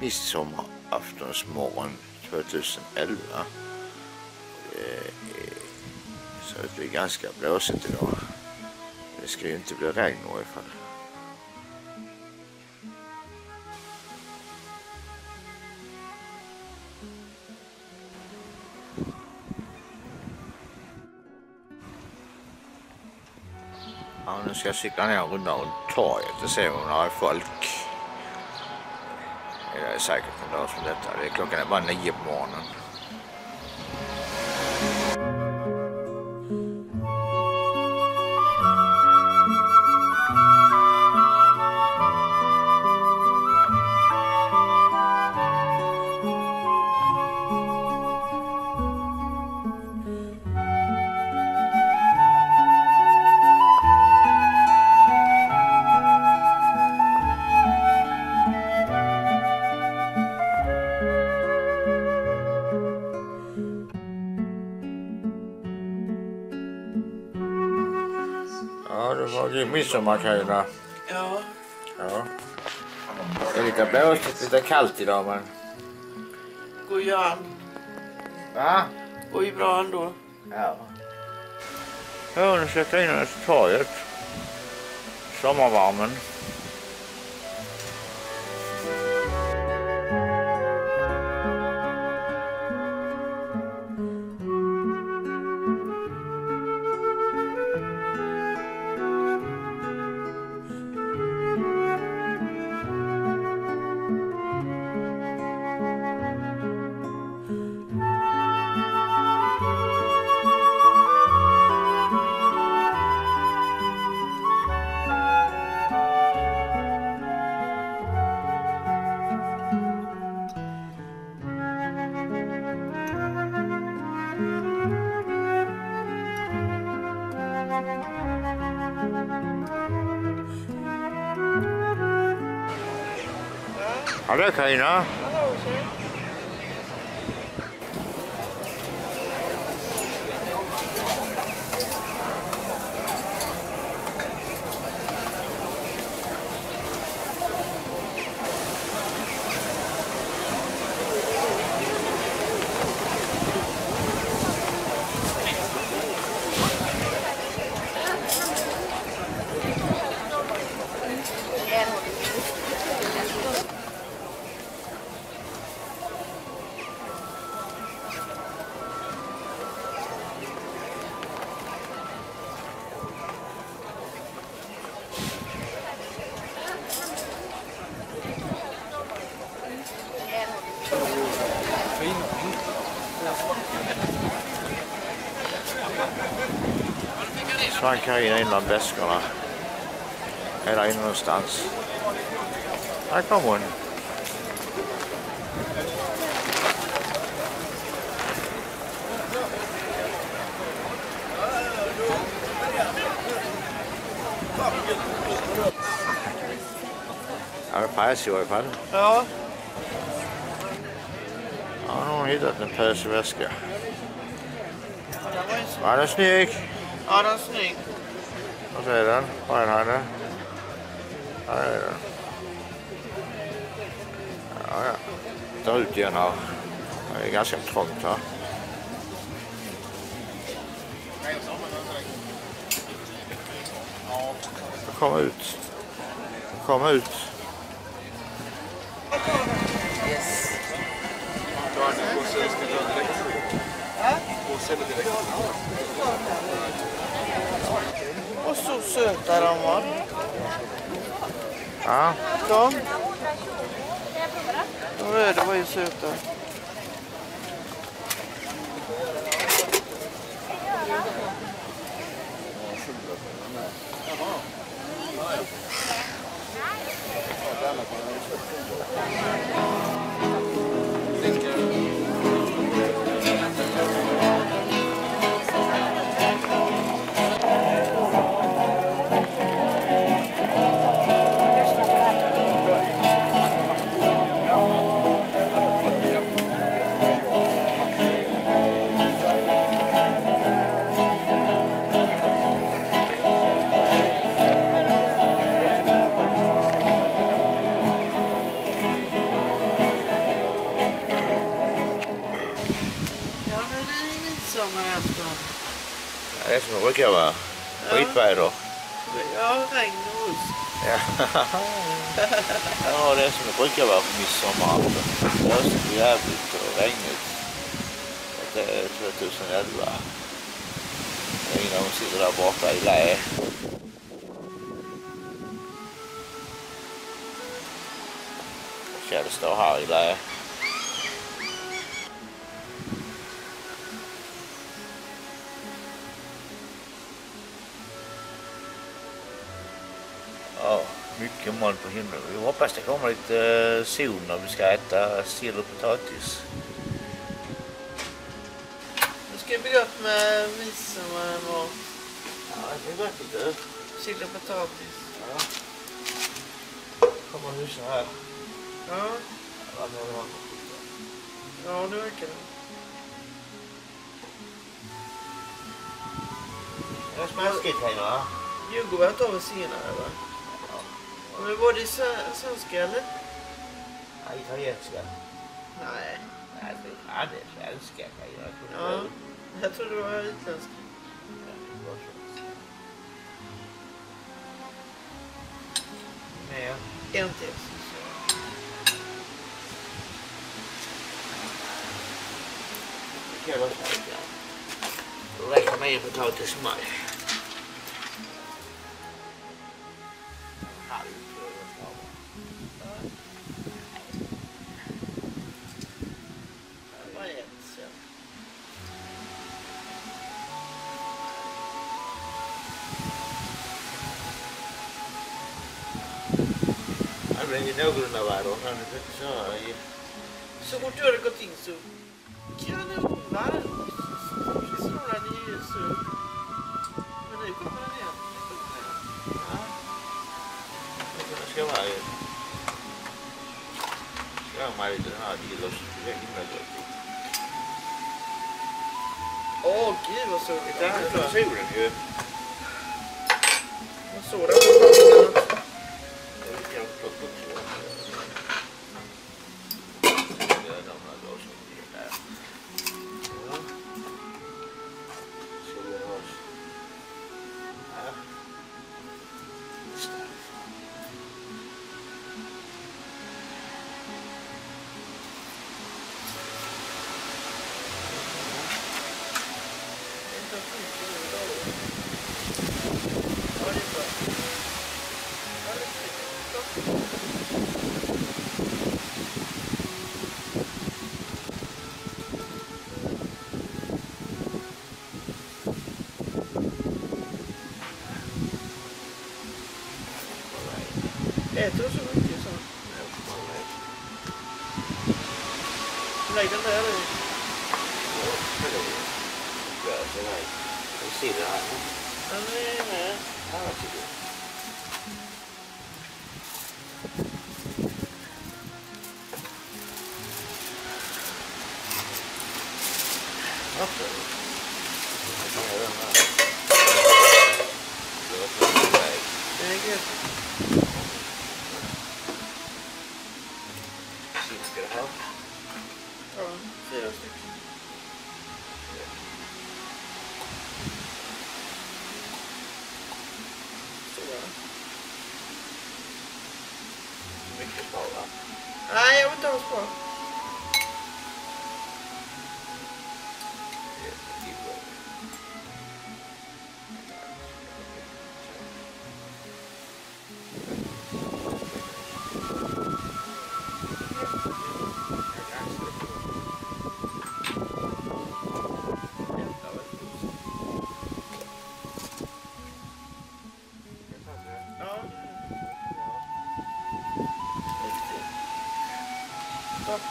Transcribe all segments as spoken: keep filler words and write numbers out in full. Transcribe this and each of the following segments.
midsommaraftonsmorgon tjugoelva. Så det blir ganska blåsigt idag. Det ska ju inte bli regn i alla fall. Ja, nu ska jag cykla ner och runda runt torget och se om det är folk. Jag är säker på en dag som detta. Det är klockan är bara nio på morgonen. Ja, det var ju midsommar, Carina. Ja. Ja. Det är lite blåsigt, lite kallt idag, men... Går ju an. Va? Går ju bra ändå. Ja. Ja, nu sätter jag in den till torget. Sommarvarmen. Hallå, Carina. Hallå, tjej. Svann Carina in bland väskorna. Eller in någonstans. Här kommer hon. Ja, det pejs i alla fall. Ja. Ja, nu har hon hittat en pösig väska. Ja, den var ju så... Ja, den är snygg. Ja, den är snygg. Och så är den. Var är den här? Här är den. Ja, ja. Ta ut igen här. Det är ganska trångt här. Kom ut. Kom ut. Yes. Och så söta de var. Ja. De. De röda var ju söta. brukar jag vara. Skitväder. Ja, regn och rusk. Ja. Ja, det är som det brukar vara på midsommarafton. Det är så jävligt och regnigt. Det är tjugoelva. Det är ingen som sitter där borta i lä. Kjell står här i lä. Ja, mycket moln på himlen. Vi hoppas det kommer lite sol när vi ska äta sill och potatis. Det ska bli gott med midsommarmat. Ja, det är gott lite. Sill och potatis. Ja. Kommer husen här. Ja, Ja, det var det. ja det verkar det. Det är smaskigt här, va? Djurgården tar vi senare, va? Men var det sven- svenska eller? Ja, italienska. Nej. Nej, det är svenska. Ja, jag tror det var utländska. Mer. En till. Det kan vara så här. Då räcker man in potatis och maj. Det var ett, så. Det blir någorlunda väder. Han är inte så i... Så fort du hade gått in så kanonvarmt. Så snurrade det ju så. Men nu kommer den igen. Nu kommer den igen. Ja. Det ska vara ju... Ska man lite den här gillar så det är himla gott. Åh gud vad soligt. Det här är solen ju. Vad såg det på någonting annat? Det är kan plocka upp så. Det är de här glasen där. Ja. Ska vi ha oss. Ja. Äter du så mycket så? Lägg den där i. Vi ser det här. Den är med. Här ser du. Okej. Jag tar den här. Det är gött. Ska det här? Ja, fyra stycken. Stora. Mycket spara. Nej, jag vill inte ha spara. Ja.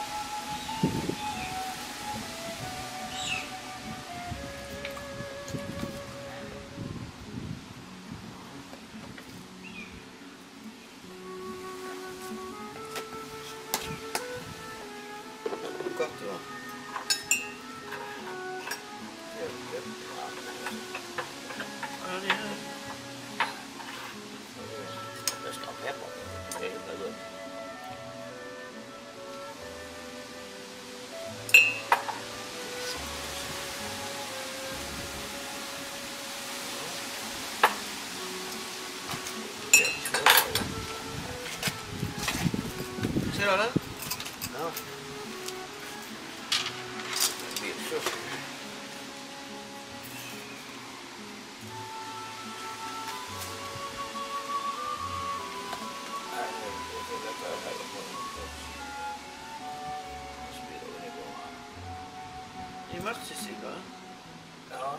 Ska jag göra den? Ja. Det blir så. Det är matchsill, va? Ja.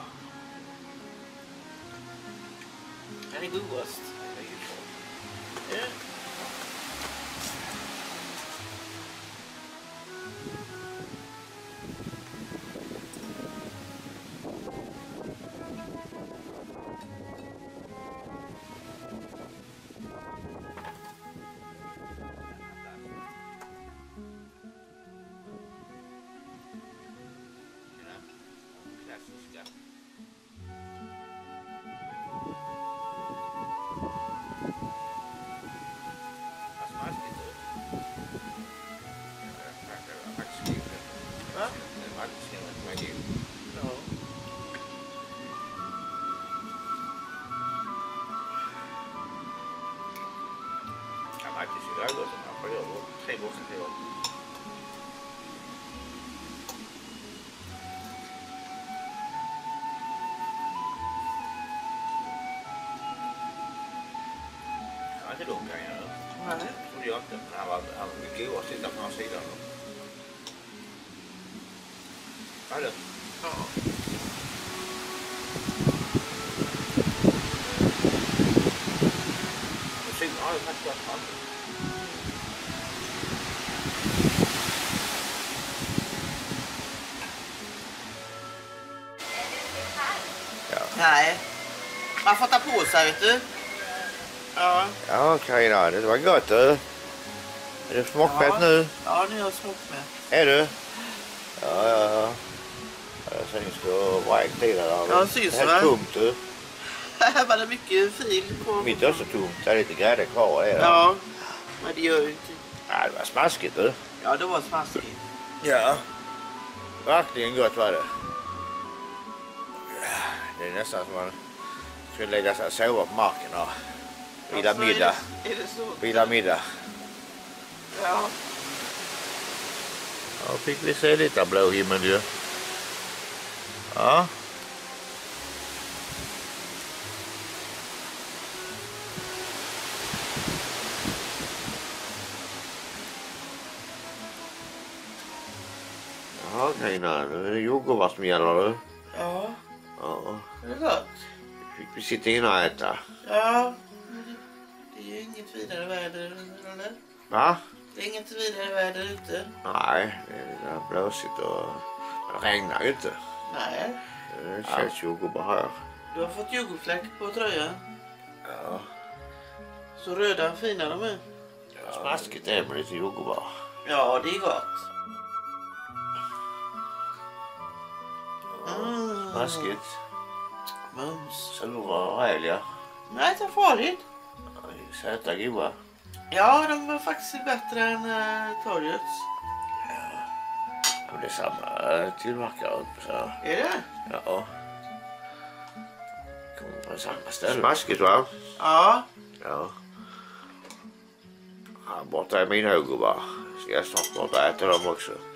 Den är godast. Det är ju så. Ja. Klassiska. Vad smaskigt ut. Va? Det är matchskinnet med gill. Ja. Ja, matchskinnet är gott som man får göra. Tre boxar till år. Ja, inte dum kan jag göra. Nej. Det trodde jag inte, men han var, han var mycket god att sitta på hans sida. Ja, du. Ja. Musiken har ju faktiskt varit fram. Ja. Nej. Man får ta på sig, vet du. Ja. Ja, Carina, det var gott du. Är du smockmätt Ja. nu? Ja, nu är jag smockmätt. Är du? Ja, ja, ja. Jag syns du har vräkt i det där. Ja, syns det. va? Det är tomt du. Här var det mycket fil på. Mitt är så tomt. Det är lite grädde kvar. Är det? Ja, men det gör ju inte. Ja, det var smaskigt du. Ja, det var smaskigt. Ja. Verkligen gott var det. Det är nästan som man skulle lägga sig och sova på marken och vila Alltså, middag. Är det, är det så? Vila middag. Ja. Ja, fick vi se lite blå himmel ju. Ja. Ja, Carina, nu är det jordgubbar som gäller du. Ja, Ja. det är gott. Fick vi sitta in och äta. Ja, men det, det är ju inget vidare väder, eller? Va? Det är inget vidare väder ute. Nej, det är blåsigt och det regnar ju inte. Nej. Det känns jordgubbar här. Du har fått jordgubbsfläck på tröjan. Ja. Så röda och fina de är. Ja. Smaskigt är med lite jordgubbar. Ja, det är gott. Mm. Smaskigt. Mums. Sura och räliga. Nej, det är farligt. Söta goda. Ja, de var faktiskt bättre än äh, torgets. Ja, men det är samma äh, tillverkare. Så. Är det? Ja. Kommer från samma ställe. Smaskigt va? Ja. Ja. Ja, borta är mina jordgubbar. Ska jag snart borta äta dem också.